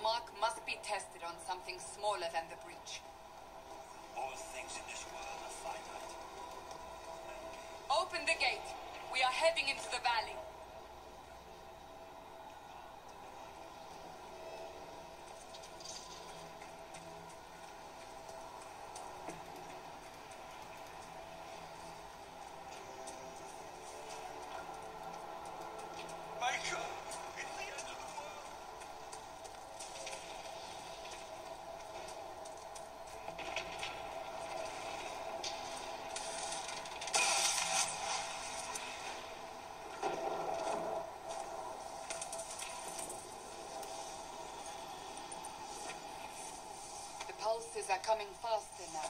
mark must be tested on something smaller than the breach. All things in this world are finite. Open the gate. We are heading into the valley. Maker! It's the end of the world! The pulses are coming faster now.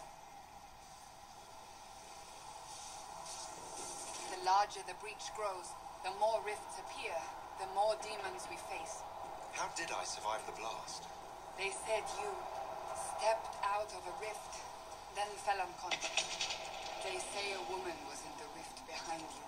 The larger the breach grows, the more rifts appear, the more demons we face. How did I survive the blast? They said you stepped out of a rift, then fell unconscious. They say a woman was in the rift behind you.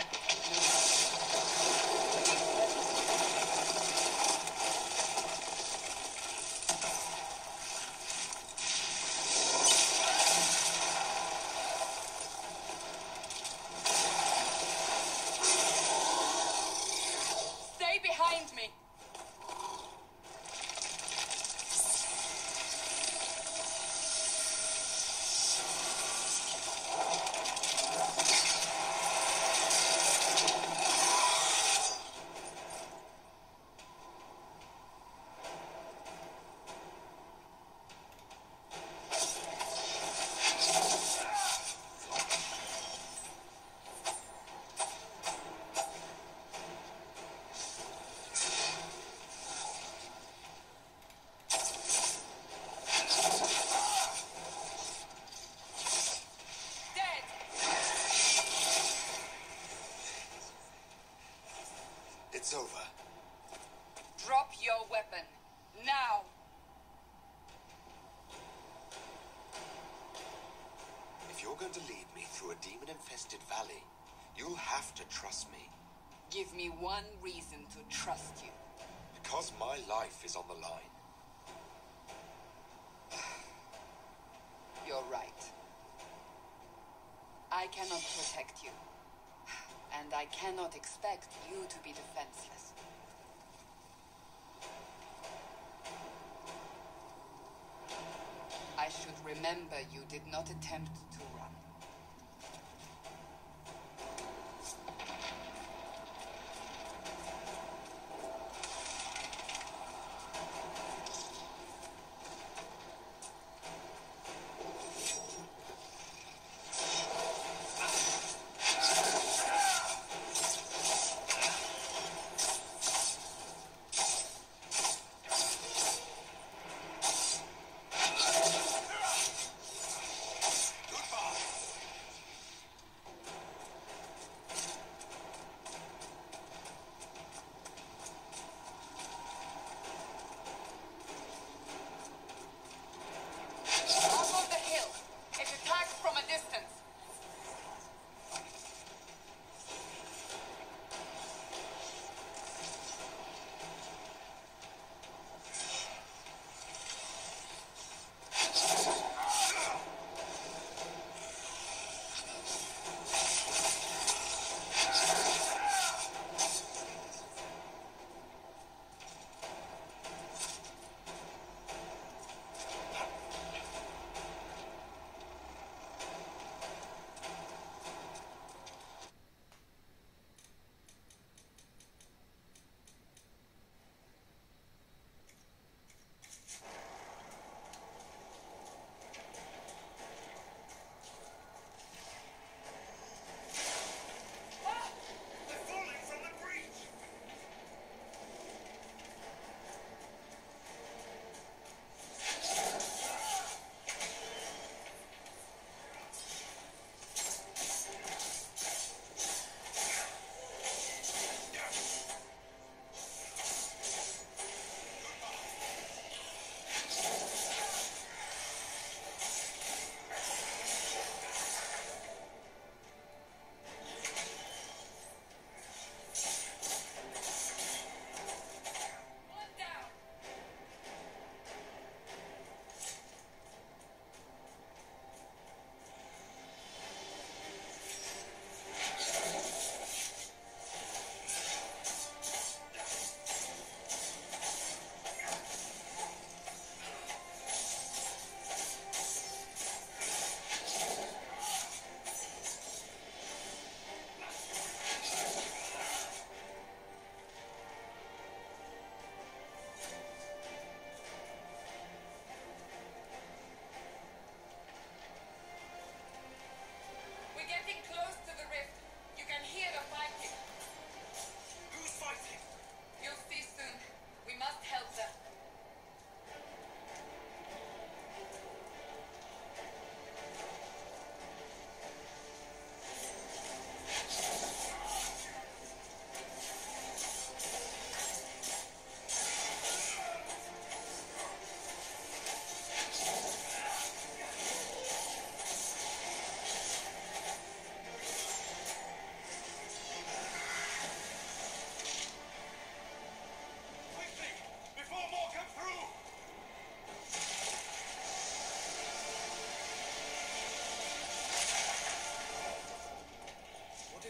Stay behind me! It's over. Drop your weapon. Now! If you're going to lead me through a demon-infested valley, you'll have to trust me. Give me one reason to trust you. Because my life is on the line. You're right. I cannot protect you. And I cannot expect you to be defenseless. I should remember you did not attempt to run. Goodbye!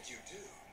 You do.